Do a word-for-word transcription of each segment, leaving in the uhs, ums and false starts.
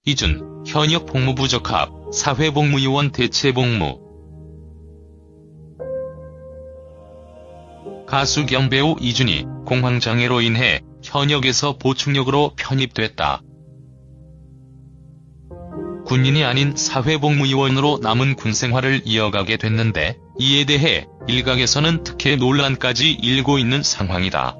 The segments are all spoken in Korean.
이준, 현역 복무 부적합, 사회복무요원 대체복무. 가수 겸 배우 이준이 공황장애로 인해 현역에서 보충역으로 편입됐다. 군인이 아닌 사회복무요원으로 남은 군생활을 이어가게 됐는데 이에 대해 일각에서는 특혜 논란까지 일고 있는 상황이다.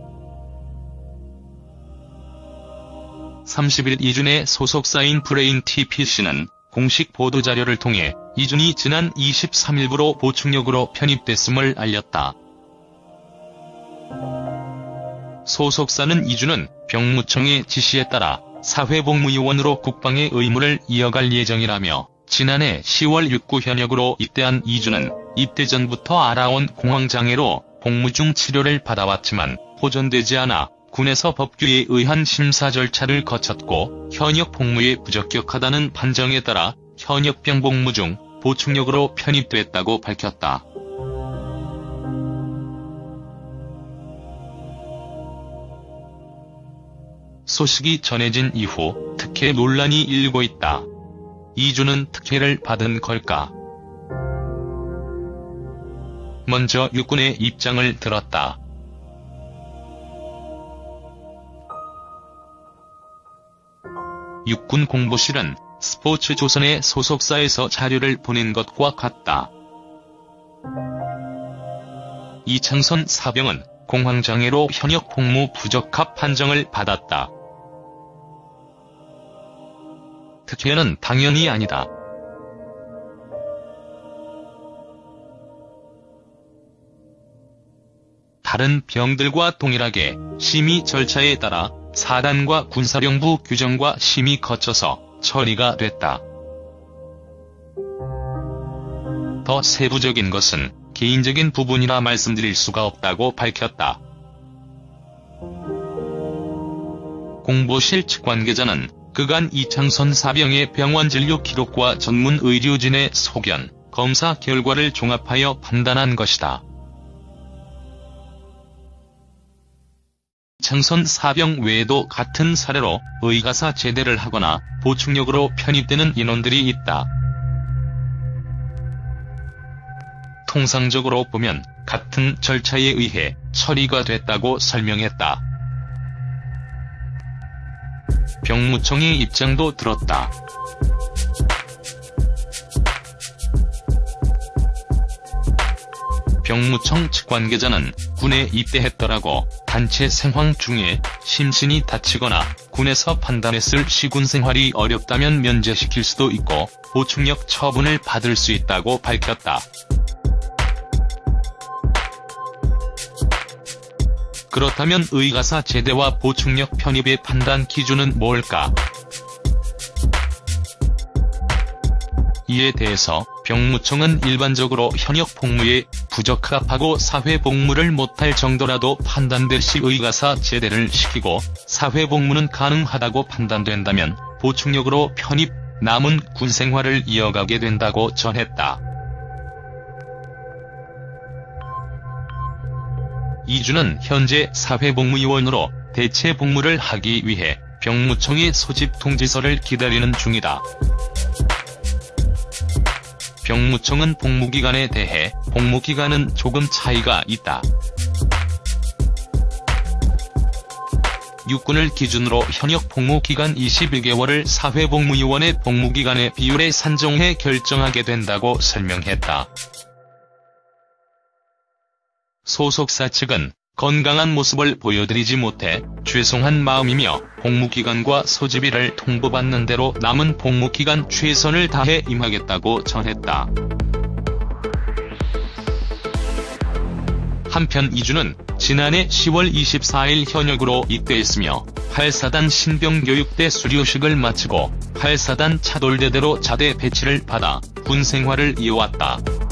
삼십일 이준의 소속사인 브레인티피씨는 공식 보도자료를 통해 이준이 지난 이십삼일부로 보충역으로 편입됐음을 알렸다. 소속사는 이준은 병무청의 지시에 따라 사회복무요원으로 국방의 의무를 이어갈 예정이라며 지난해 시월 육구 현역으로 입대한 이준은 입대 전부터 알아온 공황장애로 복무 중 치료를 받아왔지만 호전되지 않아 군에서 법규에 의한 심사 절차를 거쳤고 현역 복무에 부적격하다는 판정에 따라 현역병 복무 중 보충역으로 편입됐다고 밝혔다. 소식이 전해진 이후 특혜 논란이 일고 있다. 이준은 특혜를 받은 걸까? 먼저 육군의 입장을 들었다. 육군 공보실은 스포츠조선의 소속사에서 자료를 보낸 것과 같다. 이창선 사병은 공황장애로 현역 복무 부적합 판정을 받았다. 특혜는 당연히 아니다. 다른 병들과 동일하게 심의 절차에 따라 사단과 군사령부 규정과 심의 거쳐서 처리가 됐다. 더 세부적인 것은 개인적인 부분이라 말씀드릴 수가 없다고 밝혔다. 공보실 측 관계자는 그간 이창선 사병의 병원 진료 기록과 전문 의료진의 소견, 검사 결과를 종합하여 판단한 것이다. 이창선 사병 외에도 같은 사례로 의가사 제대를 하거나 보충역으로 편입되는 인원들이 있다. 통상적으로 보면 같은 절차에 의해 처리가 됐다고 설명했다. 병무청의 입장도 들었다. 병무청 측 관계자는 군에 입대했더라고 단체 생활 중에 심신이 다치거나 군에서 판단했을 시군 생활이 어렵다면 면제시킬 수도 있고 보충역 처분을 받을 수 있다고 밝혔다. 그렇다면 의가사 제대와 보충역 편입의 판단 기준은 뭘까? 이에 대해서 병무청은 일반적으로 현역 복무에 부적합하고 사회복무를 못할 정도라도 판단될 시 의가사 제대를 시키고 사회복무는 가능하다고 판단된다면 보충역으로 편입, 남은 군생활을 이어가게 된다고 전했다. 이준은 현재 사회복무요원으로 대체 복무를 하기 위해 병무청의 소집 통지서를 기다리는 중이다. 병무청은 복무기간에 대해 복무기간은 조금 차이가 있다. 육군을 기준으로 현역 복무기간 이십일 개월을 사회복무요원의 복무기간의 비율에 산정해 결정하게 된다고 설명했다. 소속사 측은 건강한 모습을 보여드리지 못해 죄송한 마음이며 복무기간과 소집일을 통보받는 대로 남은 복무기간 최선을 다해 임하겠다고 전했다. 한편 이준은 지난해 시월 이십사일 현역으로 입대했으며 팔사단 신병교육대 수료식을 마치고 팔사단 차돌대대로 자대 배치를 받아 군생활을 이어왔다.